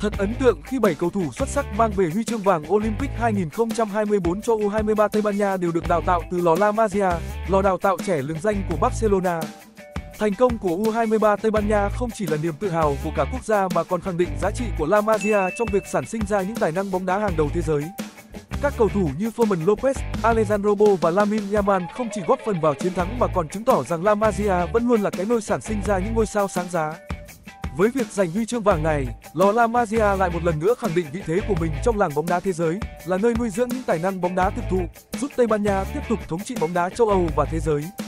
Thật ấn tượng khi 7 cầu thủ xuất sắc mang về huy chương vàng Olympic 2024 cho U23 Tây Ban Nha đều được đào tạo từ lò La Masia, lò đào tạo trẻ lừng danh của Barcelona. Thành công của U23 Tây Ban Nha không chỉ là niềm tự hào của cả quốc gia mà còn khẳng định giá trị của La Masia trong việc sản sinh ra những tài năng bóng đá hàng đầu thế giới. Các cầu thủ như Fermin Lopez, Alejandro Bo và Lamine Yamal không chỉ góp phần vào chiến thắng mà còn chứng tỏ rằng La Masia vẫn luôn là cái nôi sản sinh ra những ngôi sao sáng giá. Với việc giành huy chương vàng này, lò La Masia lại một lần nữa khẳng định vị thế của mình trong làng bóng đá thế giới, là nơi nuôi dưỡng những tài năng bóng đá thực thụ, giúp Tây Ban Nha tiếp tục thống trị bóng đá châu Âu và thế giới.